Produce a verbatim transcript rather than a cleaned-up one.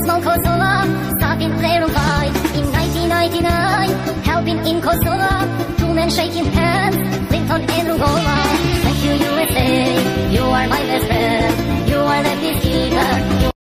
small Kosovo, starting there on five. In nineteen ninety-nine, helping in Kosovo, two men shaking hands, Clinton and Rugova.